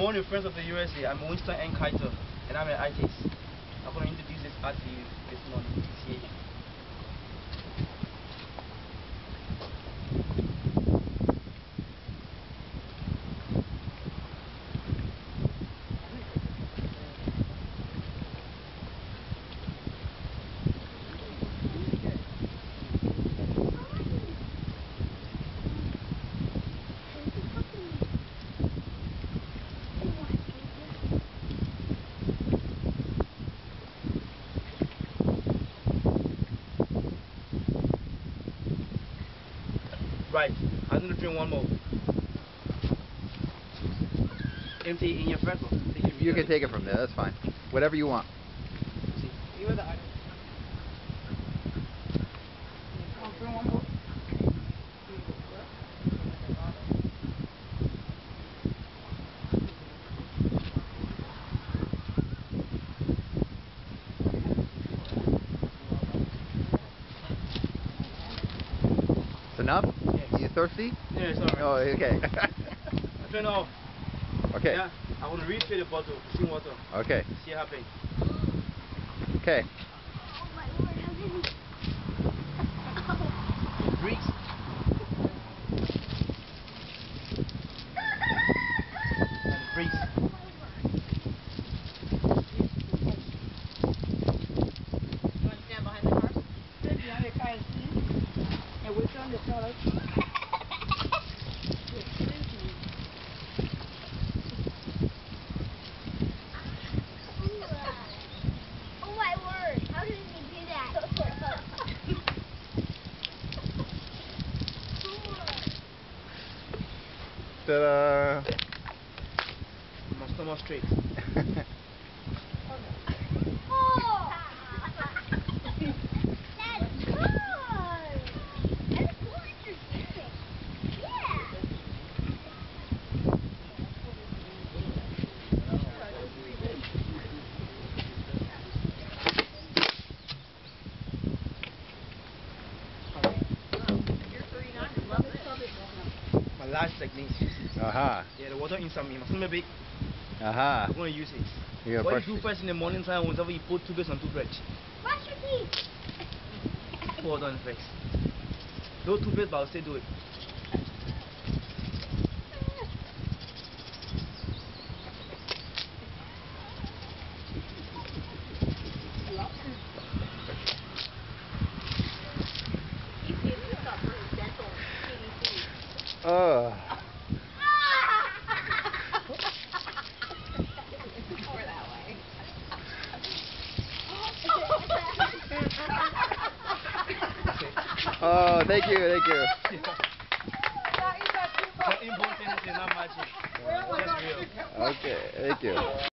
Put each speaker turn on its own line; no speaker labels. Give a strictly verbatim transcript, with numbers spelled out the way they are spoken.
morning, friends of the U S A. I'm Winston N. Keitel, and I'm an artist. I'm going to introduce this art to you this morning. See it. Right, I'm going to drink one more. Empty in your vessel.
You can take it from there, that's fine. Whatever you want.
See, you are the artist. One more.
It's enough?
Yes.
You thirsty?
Yeah, it's alright.
Oh, okay.
Turn off.
Okay.
Yeah, I want to refill the bottle, clean water.
Okay.
See what happens.
Okay.
Oh my word, how did he...
Breathe. And breathe.
You want to stand behind the car? Stand behind the car and see. And we're trying to tell us. Oh my word, how did he do that?
Ta-da!
My stomach straight.
Oh! That's good! That's cool entertainment. Yeah!
My last technique.
Aha.
Yeah, the water inside me. My stomach big.
Aha.
I'm going to use it.
Yeah,
what you do first in the morning time, whenever you put toothpaste on toothbrush.
Brush your teeth!
Pour water on first. No toothpaste, but I'll still do it.
Oh. Oh, thank you, thank you.
Important is not magic. That's real.
Okay, thank you.